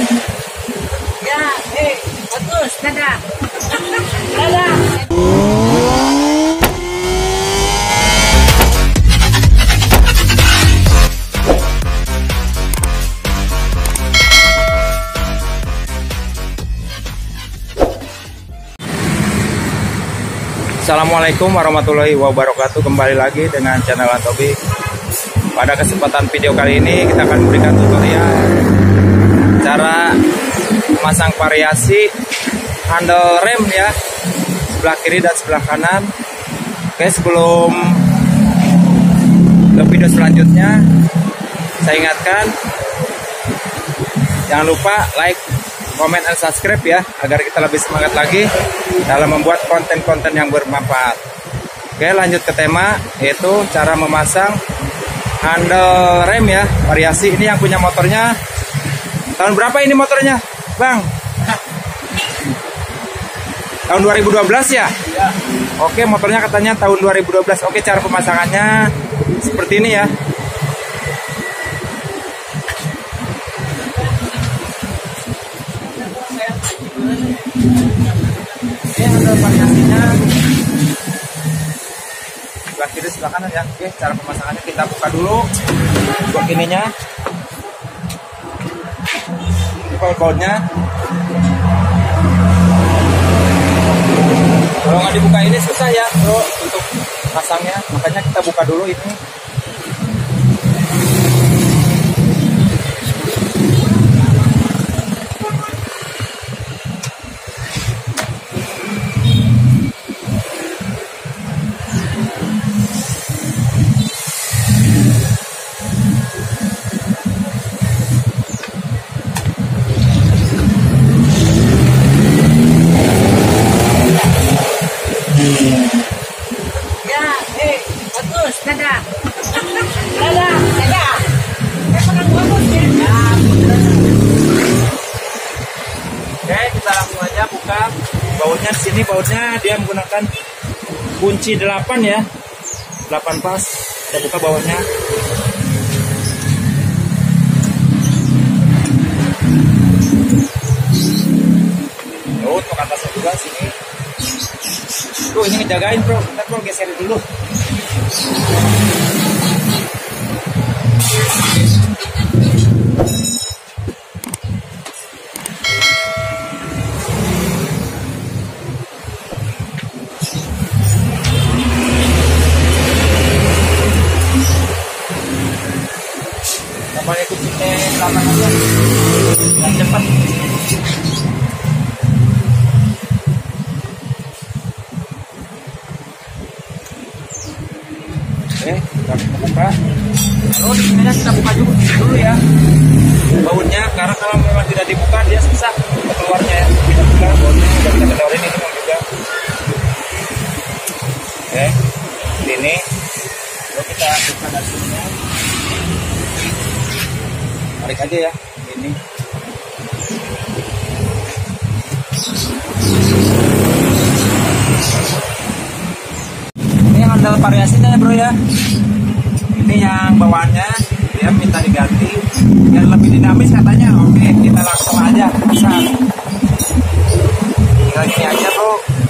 Ya, bagus, dadah. Dadah. Assalamualaikum warahmatullahi wabarakatuh. Kembali lagi dengan channel Antobi. Pada kesempatan video kali ini kita akan memberikan tutorial cara memasang variasi handle rem ya, sebelah kiri dan sebelah kanan. Oke, sebelum ke video selanjutnya, saya ingatkan jangan lupa like, komen, dan subscribe ya, agar kita lebih semangat lagi dalam membuat konten-konten yang bermanfaat. Oke, lanjut ke tema, yaitu cara memasang handle rem ya, variasi. Ini yang punya motornya tahun berapa ini motornya, Bang? Tahun 2012 ya? Iya. Oke, motornya katanya tahun 2012. Oke, cara pemasangannya seperti ini ya. Ini handle variasinya sebelah kiri sebelah kanan ya. Oke, cara pemasangannya kita buka dulu blok ininya, bautnya. Kalau nggak dibuka ini susah ya bro untuk pasangnya, makanya kita buka dulu ini. Ya, bagus, dadah. Dadah, dadah. Bagus ya. Oke, kita langsung aja buka bautnya. Di sini bautnya dia menggunakan kunci 8 ya, 8 pas. Kita buka bautnya. Untuk atasnya juga sini. Tuh, ini ngejagain bro, bentar bro, geserin dulu. Namanya kuncinya sama aja, yang cepat. Oke, kita buka. Lalu di sini kita buka dulu ya bautnya, karena kalau memang tidak dibuka dia susah keluarnya ya. Kita buka bautnya dan kita keluarin ini juga. Oke, ini. Lalu kita buka dalamnya. Tarik aja ya, ini. Ini handle variasinya ya bro ya. Ini yang bawaannya dia minta diganti biar lebih dinamis katanya. Oke, kita langsung aja pasang. Tinggal gini aja bro.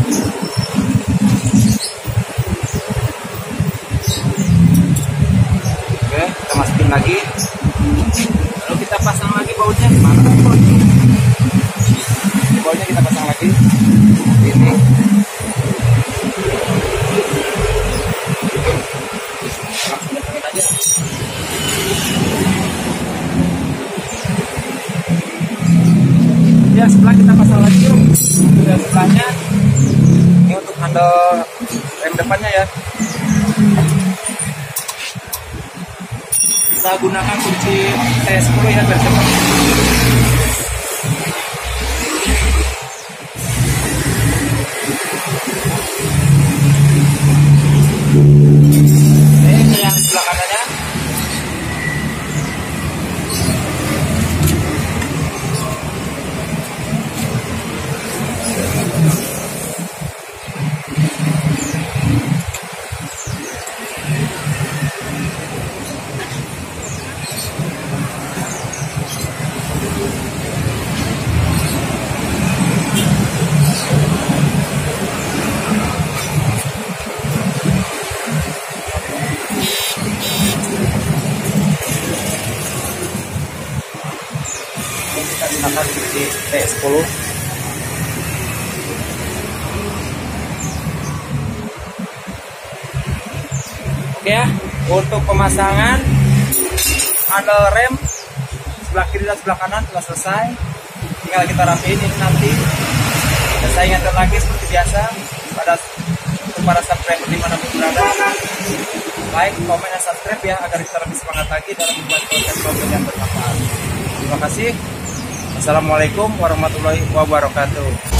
Oke, kita masukin lagi. Lalu kita pasang lagi bautnya. Mana bro? Bautnya kita pasang lagi. Ini. Ya, sebelah kita pasang lagi yuk. Dan sebelahnya ini untuk handle rem depannya ya. Kita gunakan kunci T10 ya biar cepat. Ini yang sebelah kanannya. kita gunakan di T10. Oke ya, untuk pemasangan handle rem sebelah kiri dan sebelah kanan telah selesai. Tinggal kita rapiin ini nanti. Dan saya ingatkan lagi seperti biasa untuk para subscriber dimanapun berada, like, komen, dan subscribe ya, agar kita lebih semangat lagi dalam membuat konten-konten yang bermanfaat. Terima kasih. Assalamualaikum warahmatullahi wabarakatuh.